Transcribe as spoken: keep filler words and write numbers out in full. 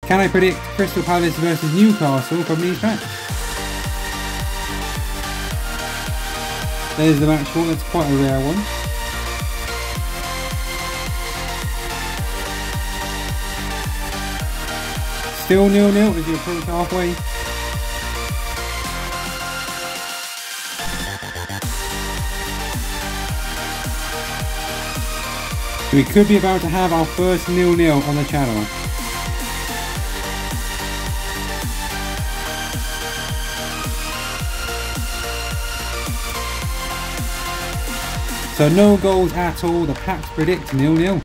Can I predict Crystal Palace versus Newcastle from these packs? There's the match ball, that's quite a rare one. Still nil nil as you approach halfway. We could be about to have our first nil nil on the channel. So no goals at all, the packs predict nil nil.